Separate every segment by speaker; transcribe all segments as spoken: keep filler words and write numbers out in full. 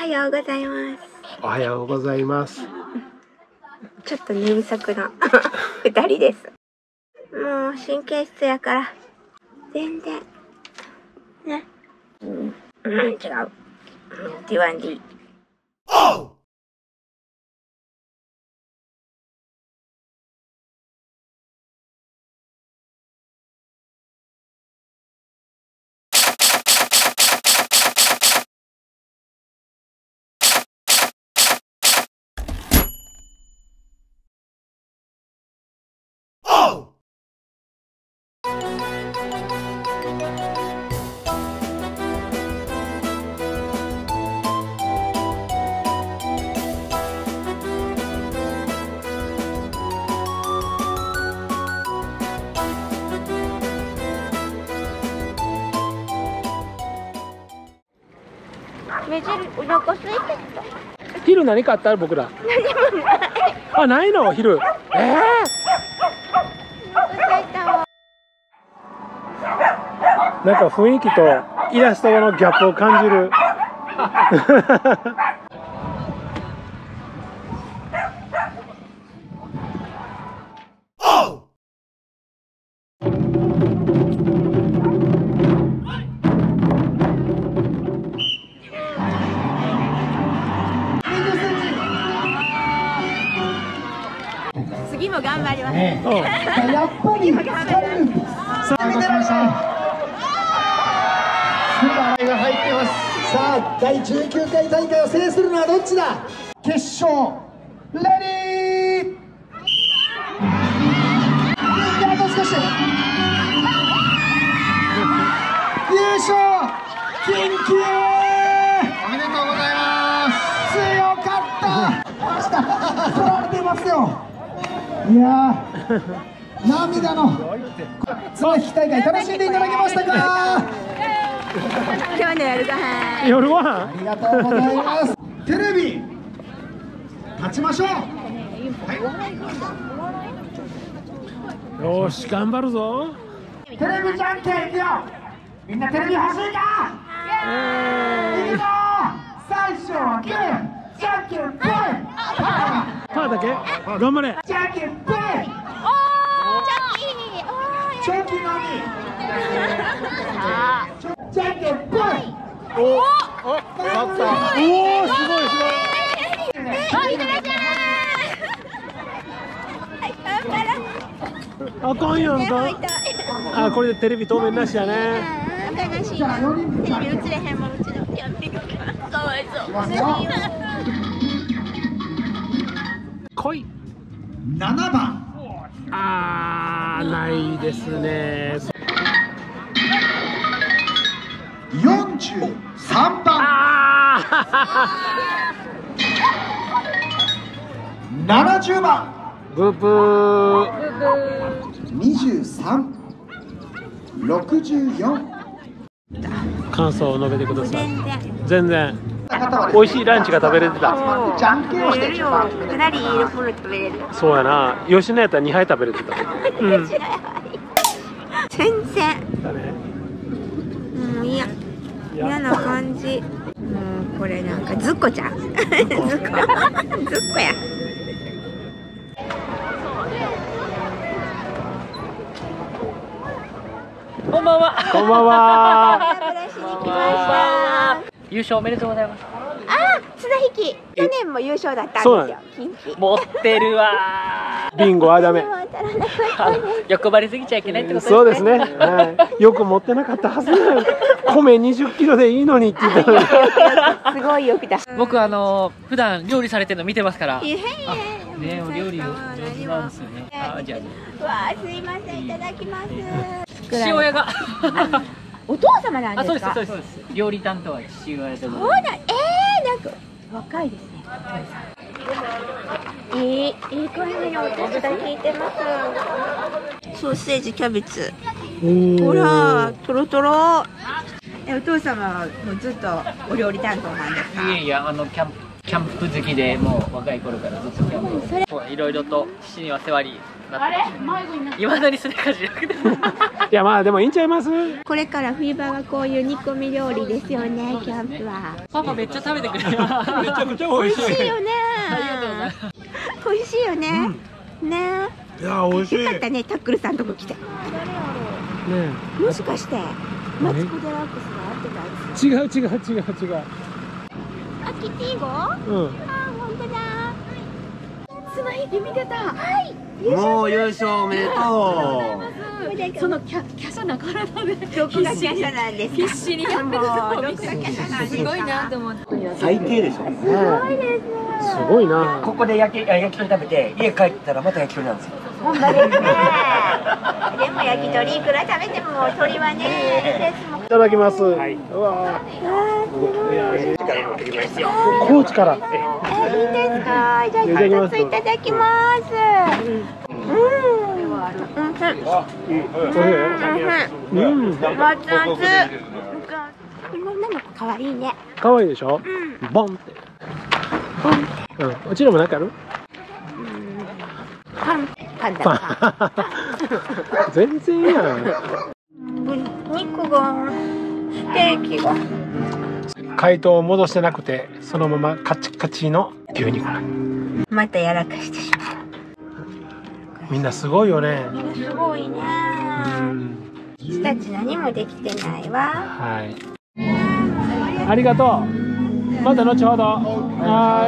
Speaker 1: はようございます。
Speaker 2: おはようございます。
Speaker 1: ちょっと寝不足な二人です。もう神経質やから全然ね、うん、うん、違う。ティワンディ。目汁お腹空いてきた。
Speaker 2: 昼何かあった僕ら。
Speaker 1: 何もない。
Speaker 2: あ、ないの昼。ええー。なんか雰囲気とイラストのギャップを感じる。
Speaker 1: 次も頑張ります。
Speaker 3: ね、やっぱり疲れるんです。さあ、見てらっしゃい。素晴らしいが入っています。さあ、だいじゅうきゅうかい大会を制するのはどっちだ。決勝、レディー。あと少し。優勝、緊急。おめでとうございます。強かった。取られてますよ。いやー、涙の綱引き大会楽しんでいただけましたか。
Speaker 1: 今日の夜ご飯。
Speaker 2: 夜ご飯。
Speaker 3: ありがとうございます。テレビ立ちましょう。
Speaker 2: よし頑張るぞ。
Speaker 3: テレビじゃんけんいくよ。みんなテレビ欲しいか。いくぞ。最初はグー、じゃんけんぽい。
Speaker 2: パーだけ頑張れ。
Speaker 3: じゃんけんぽい。
Speaker 1: おー、
Speaker 3: チョキのみ。じゃんけんぽい。
Speaker 2: おお、勝った。おお、すごいすごい。
Speaker 1: あ、いただきます。はい、頑張ろう。
Speaker 2: あかんやんか。あ、これでテレビ透明なしやね。
Speaker 1: 悲しいな。テレビ映れへんもん、うちのやっていくから。かわいそう。
Speaker 2: 来い。
Speaker 3: ななばん。
Speaker 2: あー、ないですね。
Speaker 3: よんじゅうさんばん。
Speaker 2: あ
Speaker 3: ななじゅうばん。
Speaker 2: ブーブー。
Speaker 3: にじゅうさん。ろくじゅうよん。
Speaker 2: 感想を述べてください。
Speaker 1: 全然。
Speaker 2: 全然。美味しいランチが食べれてた。
Speaker 3: じゃんけんをして
Speaker 1: ふたりいるフル食べれる。
Speaker 2: そうやな。吉野やったらにはい食べれてた。うん。
Speaker 1: 全然。
Speaker 2: だね。
Speaker 1: もう嫌。嫌な感じ。もうこれなんかずっこちゃん。ずっこ。ずっこや。
Speaker 4: こんばんは。
Speaker 2: こんばんは。
Speaker 1: ブラシに来ました。
Speaker 4: 優勝おめでとうございます。
Speaker 1: あ、綱引き。去年も優勝だったんですよ。近畿。
Speaker 4: 持ってるわ
Speaker 2: ビンゴはダメ。
Speaker 4: 欲張りすぎちゃいけないってことですね。
Speaker 2: そうですね。はい。よく持ってなかったはず。米にじゅっキロでいいのにって言ったのに。
Speaker 1: すごいよくだ。
Speaker 4: 僕あの普段料理されてるの見てますから。
Speaker 1: いやいや。
Speaker 4: ね、お料理を上手なんですよね。あ、じゃあ。
Speaker 1: わあ、すいません、いただきます。
Speaker 4: 父親が。
Speaker 1: お父様なん
Speaker 4: あ、
Speaker 1: ですか。
Speaker 4: そうですそうです。料理担当は父親で
Speaker 1: そう
Speaker 4: ございます。
Speaker 1: だ、ええ、なんか若いですね。いい、いい感じにお手伝い聞いてます。ソーセージ、キャベツ。ほら、とろとろ。え、お父様はもうずっとお料理担当なんですか。
Speaker 4: いやいや、あのキャンプキャンプ好きで、もう若い頃からずっとキャンプをいろいろと父には世話になってますね。いまだにそれかじなくて。
Speaker 2: いやまあでもいいんちゃいます。
Speaker 1: これから冬場はこういう煮込み料理ですよね、キャンプは。
Speaker 4: パパめっちゃ食べてくれる。めち
Speaker 2: ゃくちゃ美味しい。
Speaker 1: 美味しいよね。美味しいよね。ね。
Speaker 2: いや美味しい。
Speaker 1: よかったね、タックルさんとこ来て。ね。もしかしてマツコ・デラックスが合ってたやつ。
Speaker 2: 違う違う違う違う。
Speaker 1: あ、キティゴ？うん。あ、本当だ。スマイル見てた。はい。
Speaker 2: もう優勝おめでとう。
Speaker 5: そのキャキャシャな体で
Speaker 1: どこがキャシャなんですか。
Speaker 5: 必死にやってるのを見てすごいなと思って。
Speaker 3: 最低でしょ。
Speaker 1: すごいですね。
Speaker 2: すごいな。
Speaker 3: ここで焼き焼き鳥食べて家帰ったらまた焼き鳥なんですよ。
Speaker 1: ほんまですね。でも焼き鳥いくら食べても鳥はね、いいですもん。
Speaker 2: いただきます。はい。うわ。高知から。
Speaker 1: え、いいですか。じゃあ一ついただきます。うん。うん。うん。熱々。女の子可愛いね。
Speaker 2: 可愛いでしょ。ボンって。うん。うちのもなんかある？
Speaker 1: パンパンだパン。
Speaker 2: 全然やん。
Speaker 1: 肉がステーキが。
Speaker 2: 解凍を戻してなくてそのままカチカチの牛肉。
Speaker 1: またやらかしてしまう。
Speaker 2: みんなすごいよね。
Speaker 1: みんなすごいね。私たち何もできてないわ。
Speaker 2: はい。ありがとう。また後ほど。はい。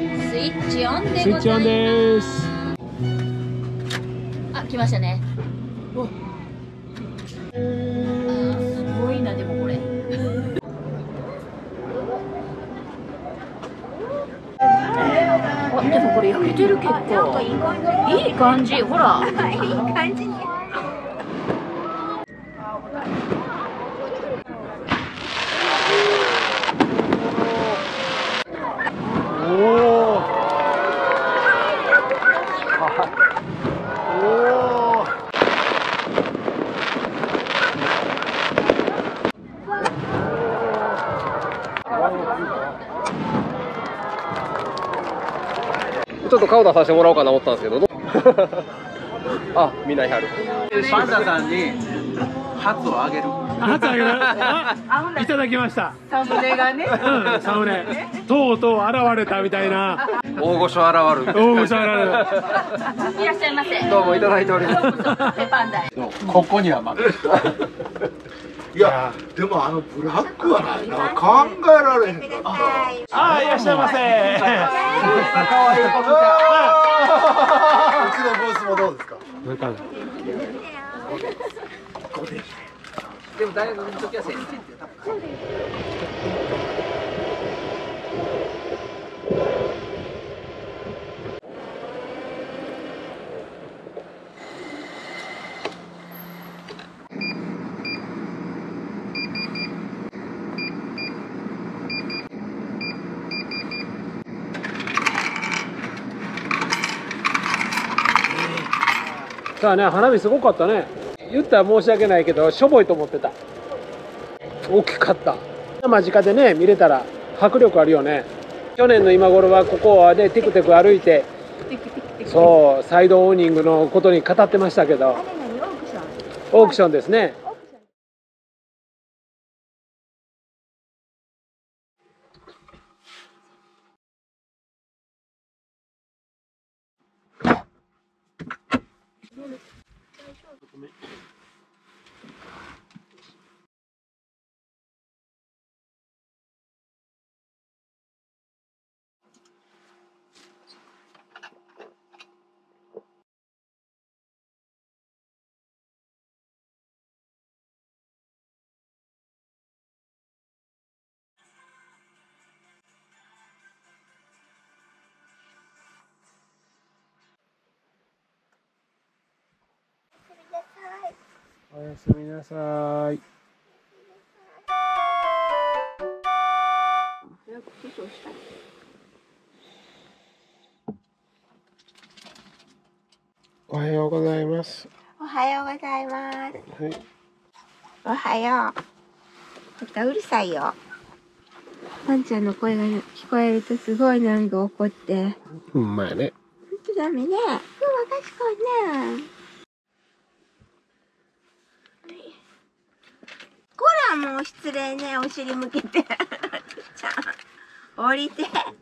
Speaker 5: スイッチオンで
Speaker 2: スイッチオンです。
Speaker 5: あ、来ましたね。お。あ、すごいなでもこれ。あ、でもこれ焼けてる結構。
Speaker 1: なんかいい感じ。
Speaker 5: いい感じ。ほら。
Speaker 1: いい感じね。
Speaker 2: おお。おお。
Speaker 6: ちょっと顔出させてもらおうかな思ったんですけど、あ、みんないはる。
Speaker 7: パンダさんにハツをあげる。
Speaker 2: ハツあげる。いただきました。
Speaker 7: サムネがね。
Speaker 2: うん、サムネ。とうとう現れたみたいな。
Speaker 6: 大御所現る。
Speaker 2: 大御所現る。
Speaker 5: いらっしゃいませ。
Speaker 6: どうもいただいております。
Speaker 5: ペパンダイ。
Speaker 7: ここにはまだ。いや、でもあのブラックはないな、考えられへんかった。
Speaker 2: ああ、いらっしゃいませ。
Speaker 7: 可愛い子ちゃん。うちのブースもどうですか。
Speaker 2: なんか。
Speaker 4: でも大学の時は先生って多分。
Speaker 2: さあね、花火すごかったね。言ったら申し訳ないけどしょぼいと思ってた。大きかった。間近でね見れたら迫力あるよね。去年の今頃はここはねテクテク歩いて、そうサイドオーニングのことに語ってましたけど、オークションですね。おやすみなさい。おはようございます。
Speaker 1: おはようございます。
Speaker 2: はい。
Speaker 1: おはよう。またうるさいよ。 ワンちゃんの声が聞こえるとすごいなんか怒って。
Speaker 2: ほんまやね。
Speaker 1: ほんとダメね。今日は賢いね。こらもう失礼ね、お尻向けて。ちゃん、降りて。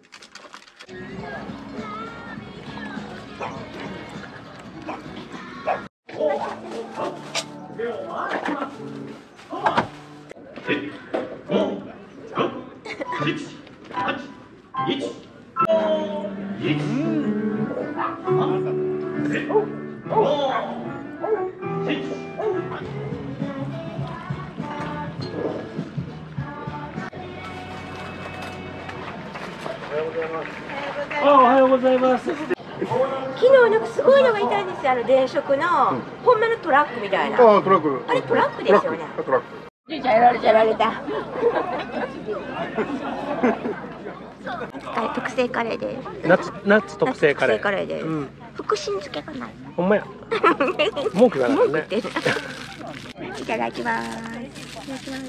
Speaker 2: おはようございます。
Speaker 1: 昨日なんかすごいのがいたんですよ、あの電飾の、うん、ほんまのトラックみたいな。
Speaker 7: ああ、トラック。
Speaker 1: あれトラックですよね。
Speaker 7: トラック。
Speaker 1: じゃあやられたやられた。はい、特製カレーです。
Speaker 2: 夏夏特製カレー。
Speaker 1: カレーです。うん、福神漬けかな。
Speaker 2: ほんまや。文句がないね。
Speaker 1: いただきます。いただきます。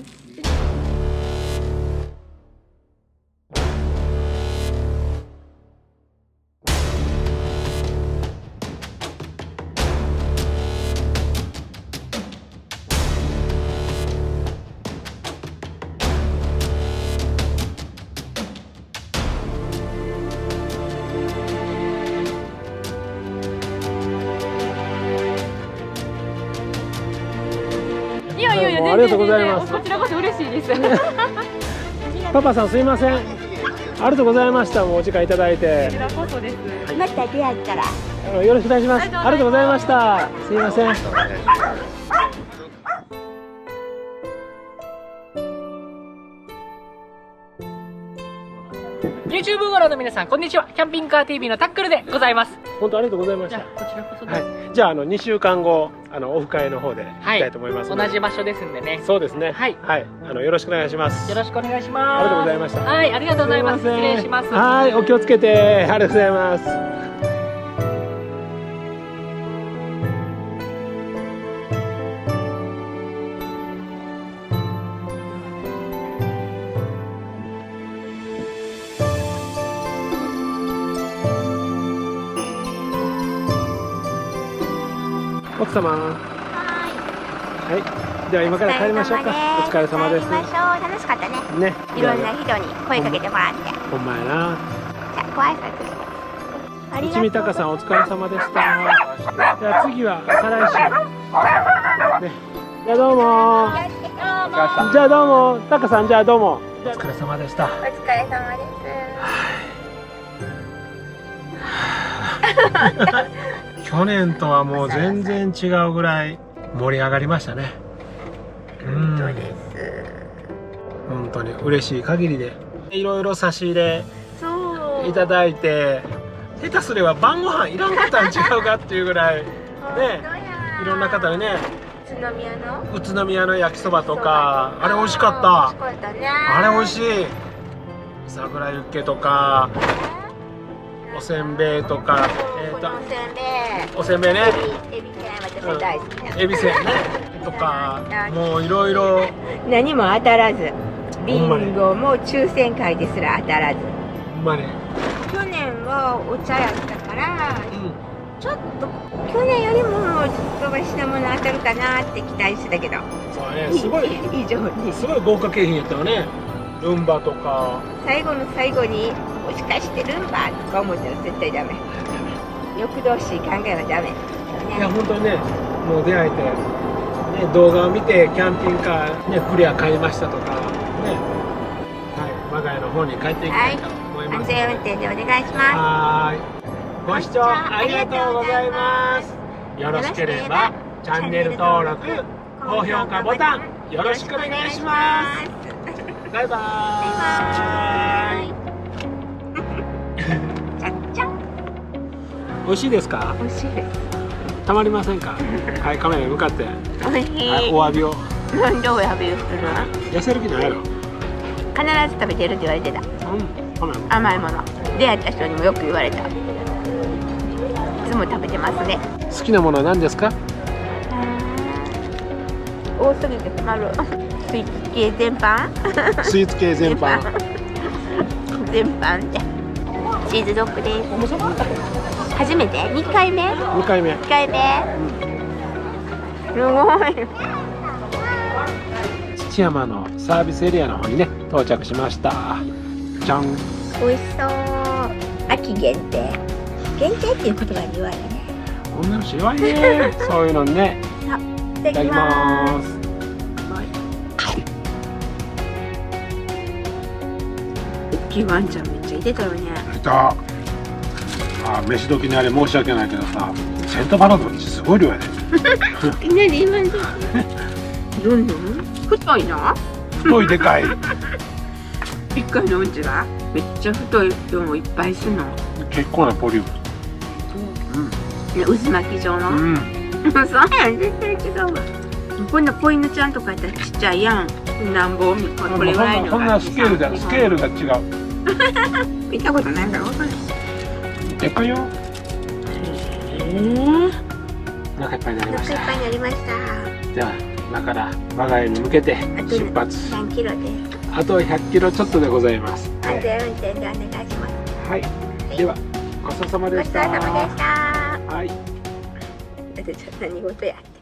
Speaker 2: ありがとうございます。
Speaker 5: こちらこそ嬉しいです。
Speaker 2: パパさんすいません。ありがとうございました。もうお時間いただいて。
Speaker 5: こちらこそです。
Speaker 1: また出会ったら。
Speaker 2: よろしくお願いします。ありがとうございました。すいません。
Speaker 4: YouTube ご覧の皆さん、こんにちは。キャンピングカー ティービー のタックルでございます。
Speaker 2: 本当ありがとうございました。
Speaker 4: こちらこそです。
Speaker 2: はい。じゃあ、あのにしゅうかんご、あのオフ会の方で行きたいと思いますので、
Speaker 4: はい、同じ場所ですんでね。
Speaker 2: そうですね。
Speaker 4: はい。
Speaker 2: はい。あのよろしくお願いします。
Speaker 4: よろしくお願いします。
Speaker 2: ありがとうございました。
Speaker 4: はい、ありがとうございます。失礼します。
Speaker 2: はい、お気をつけて。ありがとうございます。奥様。はい。では今から帰りましょうか。お疲れ様です。
Speaker 1: 帰りましょう。楽しかったね。
Speaker 2: ね。
Speaker 1: いろんな人に声かけてもらって。
Speaker 2: ほんまやな。
Speaker 1: じゃあご挨拶。ありがとう。
Speaker 2: 一味高さんお疲れ様でした。じゃあ次は再来週。ね。じゃあどうも。じゃあどうも。高さんじゃあどうも。お疲れ様でした。
Speaker 1: お疲れ様です。
Speaker 2: 去年とはもう全然違うぐらい盛り上がりましたね。
Speaker 1: 本当です。
Speaker 2: 本当に嬉しい限りで、いろいろ差し入れいただいて、下手すれば晩ご飯いらんかったん違うかっていうぐらいね、いろんな方にね、
Speaker 1: 宇都宮の
Speaker 2: 宇都宮の焼きそばとか、あれ美味しかった。
Speaker 1: 美味しかったね。
Speaker 2: あれ美味しい。桜ユッケとか。おせんべいとか、えーと、おせんべいね、
Speaker 1: エビせん私大好きな、
Speaker 2: エビせんねとか、もういろいろ
Speaker 1: 何も当たらず、ビンゴも抽選会ですら当たらず。
Speaker 2: ほんまに
Speaker 1: 去年はお茶やったから、うん、ちょっと去年よりももうちょっと品物当たるかなって期待してたけど、
Speaker 2: そうね、すごい
Speaker 1: 以上に
Speaker 2: すごい豪華景品やったよね。ルンバとか
Speaker 1: 最後の最後にもしかしてルンバとか思ったら絶対ダメ。欲動しい考えはダメ、ね、
Speaker 2: いや本当にね、もう出会えて、ね、動画を見てキャンピングカー、ね、クリア買いましたとか、ね、はい、我が家の方に帰っていきたいと思います、はい、
Speaker 1: 安全運転でお願いします。
Speaker 2: はい、ご視聴ありがとうございます。よろしければチャンネル登録、高評価ボタンよろしくお願いします。バイバーイ。美味しいですか？
Speaker 1: 美味しいです。
Speaker 2: たまりませんか？はい、カメラに向かって。
Speaker 1: 美味しい。はい、
Speaker 2: お詫びを。
Speaker 1: なんでお詫びをするの？
Speaker 2: 痩せる気ないやろ。
Speaker 1: 必ず食べてるって言われてた。うん、甘いもの。出会った人にもよく言われた。いつも食べてますね。
Speaker 2: 好きなものは何ですか？
Speaker 1: 多すぎて困る。スイーツ系全般。
Speaker 2: スイーツ系全般。
Speaker 1: 全般じゃ。チーズドッグです。初めて？にかいめ？
Speaker 2: にかいめ。
Speaker 1: にかいめ。すごい。
Speaker 2: 土山のサービスエリアの方にね到着しました。じゃん。
Speaker 1: 美味しそう。秋限定。限定っていう言葉に言われね。
Speaker 2: 女の人弱いね。そういうのね。
Speaker 1: いただきます。大きいワンちゃんめっちゃいてたよね。
Speaker 2: いた。あ、飯時にあれ申し訳ないけどさ、セントバラのすごい量やね。
Speaker 1: いきなり今の時。どんどん太いの？
Speaker 2: 太いでかい。
Speaker 1: 一回のうんちがめっちゃ太い量をいっぱいするの。
Speaker 2: 結構なボリューム。
Speaker 1: うん。渦巻き状の。うん。そうやん、絶対違うわ。こんな子犬ちゃんとかやったらちっちゃいやん。なんぼみこれぐらいの。
Speaker 2: こんなスケールだ、スケールが違う。
Speaker 1: 見たことないからわかんない。
Speaker 2: でかいよ。へえ。お腹いっぱいになりました。
Speaker 1: お腹いっぱいになりました。
Speaker 2: じゃあ今から我が家に向けて出発。
Speaker 1: 何キロです。
Speaker 2: あとひゃっキロちょっとでございます。
Speaker 1: 安全運転でお願いします。
Speaker 2: はい。ではごちそうさまでした。
Speaker 1: ごちそうさまでした。
Speaker 2: はい。
Speaker 1: だってちょっと何事やって。